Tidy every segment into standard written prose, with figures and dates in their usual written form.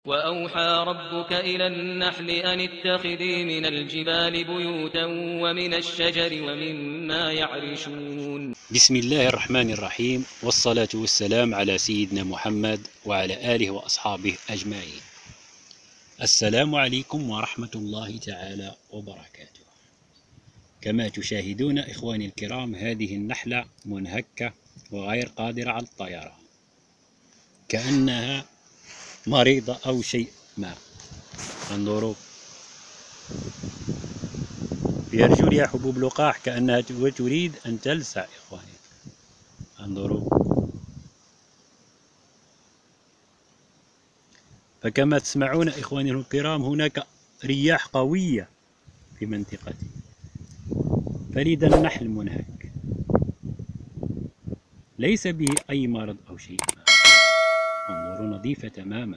وأوحى ربك إلى النحل أن اتخذي من الجبال بيوتا ومن الشجر ومما يعرشون. بسم الله الرحمن الرحيم، والصلاة والسلام على سيدنا محمد وعلى آله وأصحابه أجمعين. السلام عليكم ورحمة الله تعالى وبركاته. كما تشاهدون إخواني الكرام، هذه النحلة منهكة وغير قادرة على الطيران، كأنها مريضة أو شيء ما. انظروا، بأرجلها حبوب لقاح كأنها تريد أن تلسع. إخواني انظروا. فكما تسمعون إخواني الكرام، هناك رياح قوية في منطقتي، فلذا النحل منهك، ليس به أي مرض أو شيء ما. انظروا، نظيفة تماما،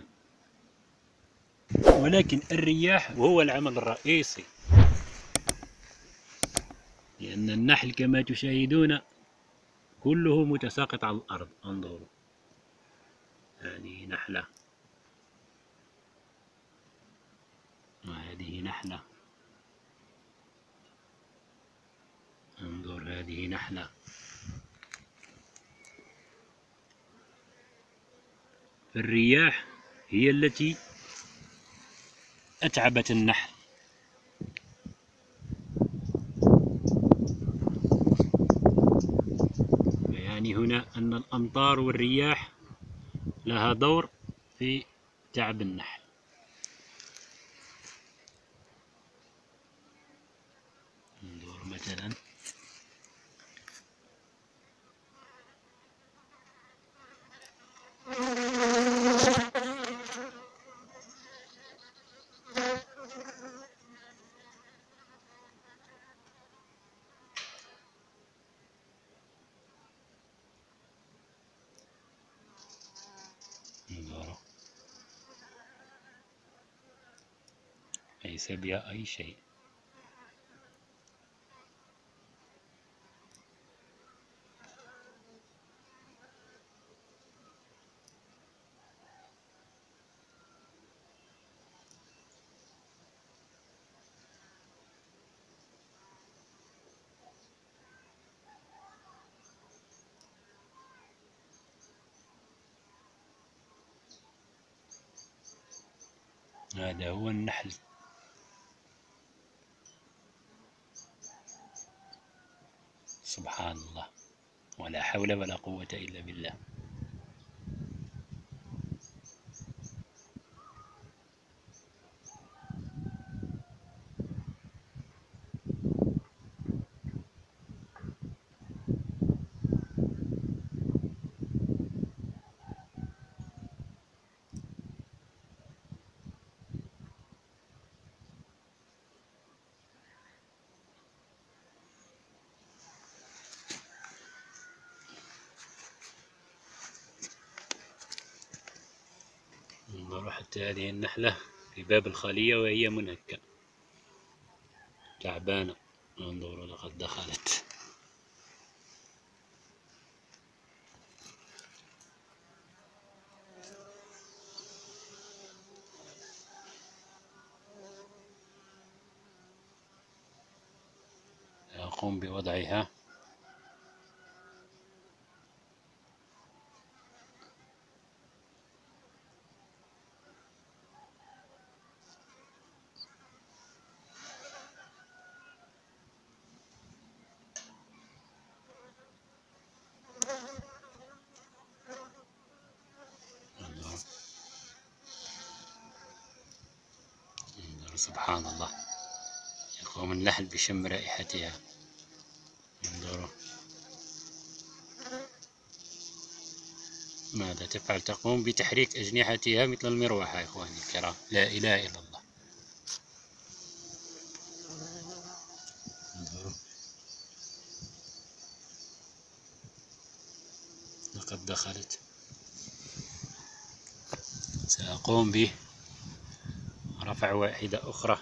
ولكن الرياح هو العمل الرئيسي، لأن النحل كما تشاهدون كله متساقط على الأرض. انظروا، هذه نحلة وهذه نحلة. انظر، هذه نحلة. فالرياح هي التي أتعبت النحل. يعني هنا أن الأمطار والرياح لها دور في تعب النحل. انظر مثلا، ليس بها أي شيء. هذا هو النحل. سبحان الله، ولا حول ولا قوة إلا بالله. انظروا حتى هذه النحلة في باب الخلية وهي منهكة تعبانة. انظروا، لقد دخلت. أقوم بوضعها. سبحان الله، يقوم النحل بشم رائحتها. انظروا ماذا تفعل، تقوم بتحريك أجنحتها مثل المروحة. إخواني الكرام، لا إله إلا الله. انظروا، لقد دخلت. سأقوم برفع واحدة أخرى.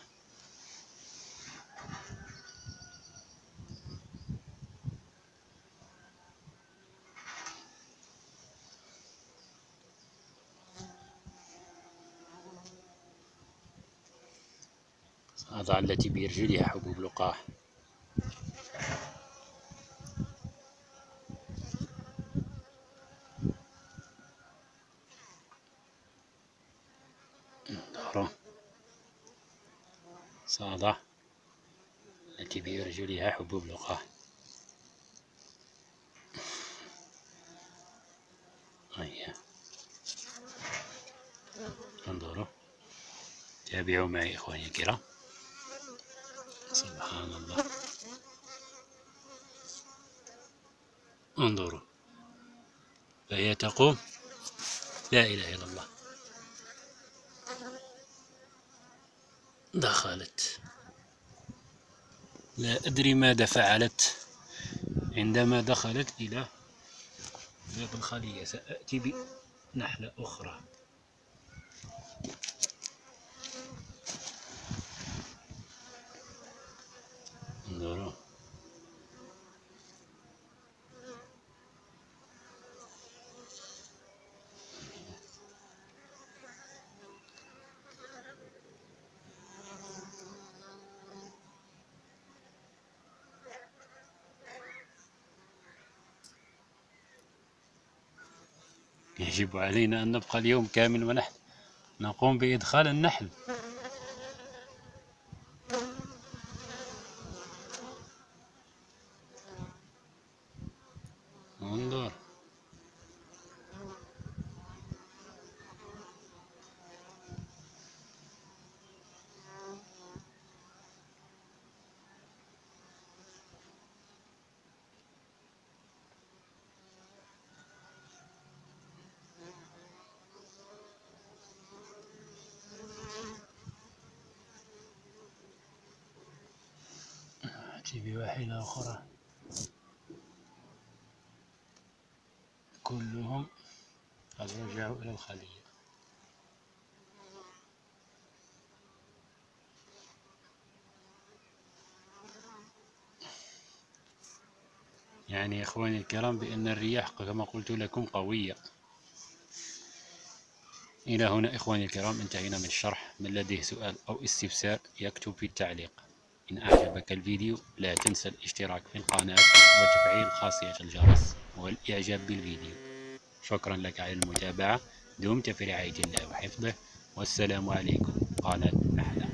صعدة التي برجلها حبوب لقاح. صعدة التي برجلها حبوب لقاح. هيا انظروا، تابعوا معي إخواني الكرام. سبحان الله، انظروا، فهي تقوم. لا إله إلا الله، دخلت. لا أدري ماذا فعلت عندما دخلت إلى باب الخلية. سأأتي بنحلة أخرى. انظروا، يجب علينا أن نبقى اليوم كامل ونحن نقوم بإدخال النحل. انظر، أتي بواحدة أخرى. كلهم قد رجعوا إلى الخلية. يعني إخواني الكرام بأن الرياح كما قلت لكم قوية. إلى هنا إخواني الكرام انتهينا من الشرح. من لديه سؤال أو استفسار يكتب في التعليق. إن أعجبك الفيديو لا تنسى الاشتراك في القناة وتفعيل خاصية الجرس والإعجاب بالفيديو. شكرا لك على المتابعة. دمت في رعاية الله وحفظه، والسلام عليكم. قناة نحلة.